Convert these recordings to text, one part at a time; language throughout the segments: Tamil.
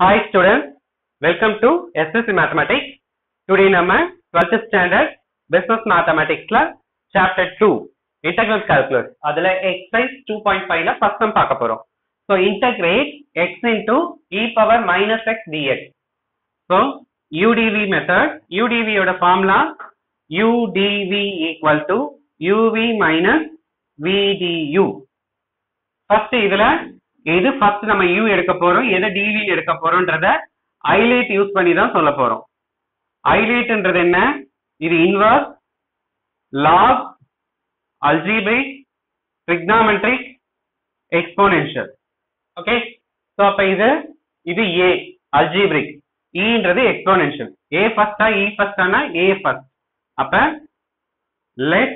Hi students, welcome to SSC Mathematics. Today நம்ம 12th standard business mathematics ல chapter 2 integral calculus அதுல exercise 2.5 ல first sum பார்க்க போறோம். So integrate x into e power minus x dx. So UDV method, UDV ஓட formula UDV equal to UV minus VDU. First இதுல எது ஃபர்ஸ்ட் நம்ம u எடுக்க போறோம் எது dv எடுக்க போறோம்ன்றத ஹைலைட் யூஸ் பண்ணி தான் சொல்ல போறோம். ஹைலைட்ன்றது என்ன? இது inverse, log, algebraic, trigonometric, exponential. Okay, so அப்ப இது a algebraic, e ன்றது exponential. a ஃபர்ஸ்டா e ஃபர்ஸ்டானா a ஃபர்ஸ்ட். அப்ப let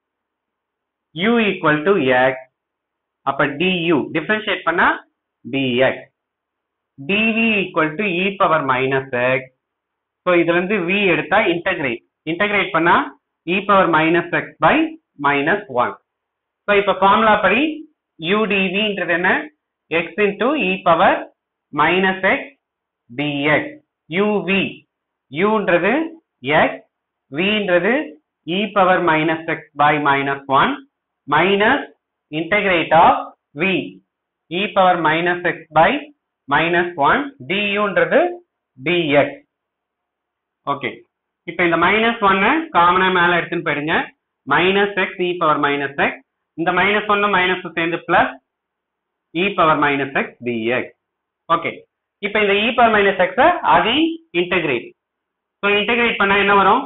u equal to x, அப்ப du differentiate பண்ணா dx, dv equal to e power minus x. so இதுல இருந்து v எடுத்தா integrate பண்ணா e power minus x by minus 1. so இப்ப ஃபார்முலா படி udv ன்றது என்ன? x into e power minus x dx. uv, u ன்றது x, v ன்றது e power minus x by minus 1 minus integrate of v e power minus x by minus 1 du ன்றது dx. ஓகே, இப்போ இந்த minus 1 காமனா மேல எடுத்துன்னு போயிடுங்க. minus x e power minus x, இந்த minus 1 minus சேர்ந்து plus e power minus x dx. Okay, இப்போ இந்த e power minus x அதை integrate. so integrate பண்ணா என்ன வரும்?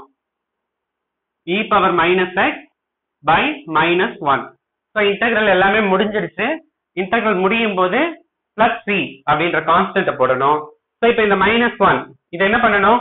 e power minus x by minus 1. so integral எல்லாமே முடிஞ்சிருச்சு. integral முடியும் போது plus c அப்படின்ற கான்ஸ்டன்ட் போடணும். so இப்போ இந்த minus 1 இதை என்ன பண்ணணும்?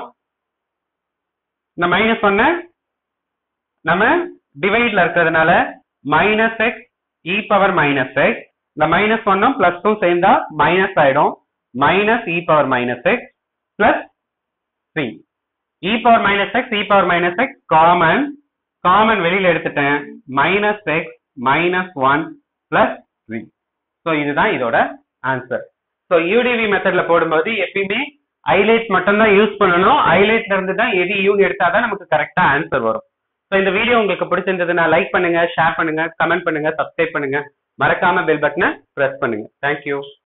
இந்த minus 1 நம்ம டிவைட்ல இருக்கிறதுனால minus x e power minus x, இந்த minus 1 plus 2 சேர்ந்தா minus ஆயிடும், minus e power minus x plus 3. e power minus x e power minus x common வெளியில எடுத்துட்டேன், minus x minus 1 plus 3. so இதுதான் இதோட ஆன்சர். so UDV மெத்தட்ல போடும்போது எப்பயுமே ஹைலைட் மட்டும் தான் யூஸ் பண்ணணும். ஹைலைட்ல இருந்து தான் எது u எடுத்தாதான் நமக்கு கரெக்டா ஆன்சர் வரும். so இந்த வீடியோ உங்களுக்கு பிடிச்சிருந்ததுன்னா லைக் பண்ணுங்க, ஷேர் பண்ணுங்க, கமெண்ட் பண்ணுங்க, சப்ஸ்கிரைப் பண்ணுங்க, மறக்காம பெல் பட்டனை பிரஸ் பண்ணுங்க. தேங்க்யூ.